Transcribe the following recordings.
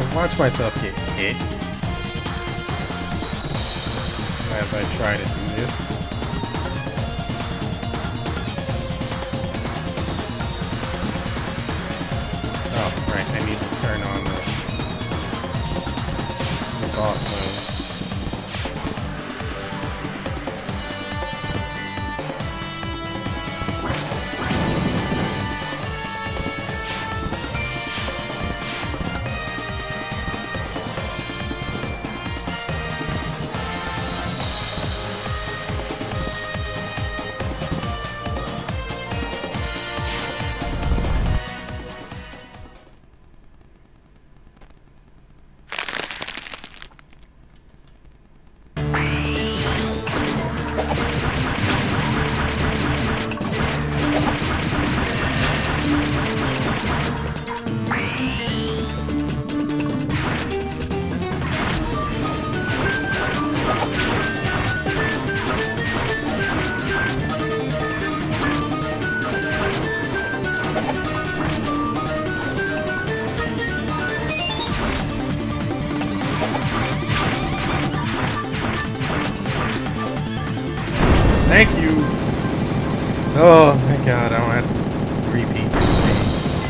watch myself get hit as I try to do this. Oh, right, I need to turn on the boss mode. Thank you! Oh, thank God, I don't have to repeat this thing.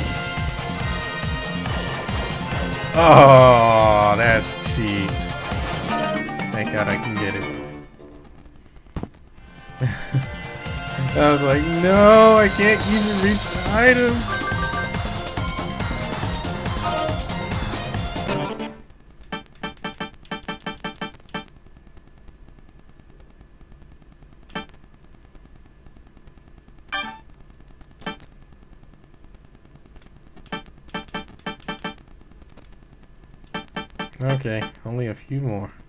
Oh, that's cheap. Thank God I can get it. I was like, no, I can't even reach the item. Okay, only a few more.